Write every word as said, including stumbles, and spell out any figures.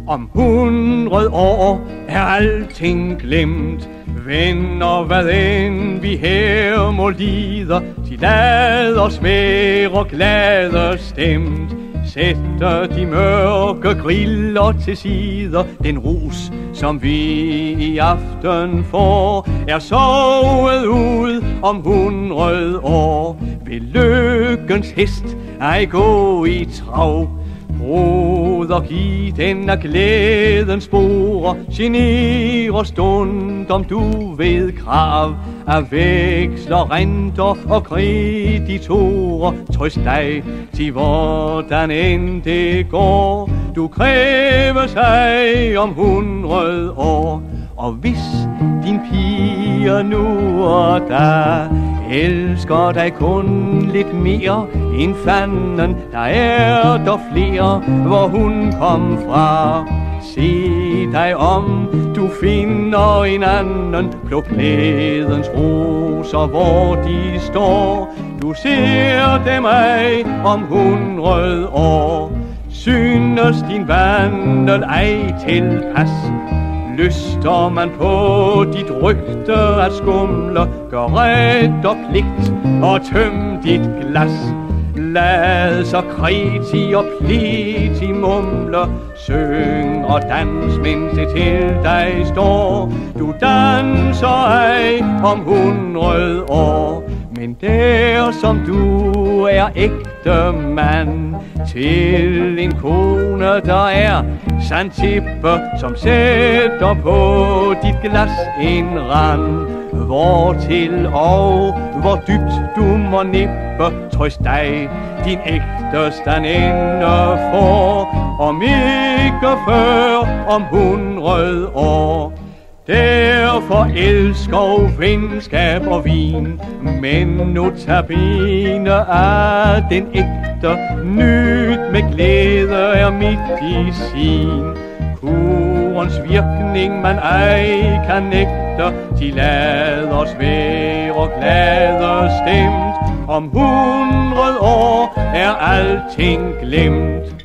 Om hundrede år er alting glemt. Venner, hvad end vi her må lider, de lader os være glade stemt. Sætter de mørke griller til sider. Den rus, som vi i aften får, er sovet ud om hundrede år. Vil lykkens hest ej gå i trav. Broder, giv den af glædens sporer. Generer stund, om du ved krav af veksler, renter og kreditorer. Trøst dig til hvordan end det går. Du kræves ej om hundrede år. Og hvis din pige nu og da elsker dig kun lidt mere end fanden, der er der flere, hvor hun kom fra. Se dig om, du finder en anden. Pluk glædens roser, hvor de står. Du ser dem ej om hundrede år. Synes din vandel ej tilpas? Lyster man på dit rygte at skumle? Gør ret og pligt og tøm dit glas. Lad så kreti og pleti mumle. Syng og dans, mens det til dig står. Du danser ej om hundrede år. Men der som du er ægte mand, til en kone der er sandtippe, som sætter på dit glas en rand. Hvor til og hvor dybt du må nippe, trøst dig din ægte standende får. Om ikke før om hundrede år. Derfor elsker venskab og vin, men notabene af den ægte. Nyt med glæde er medicin. Kurens virkning man ej kan nægte. De lader os være glade stemt. Om hundrede år er alting glemt.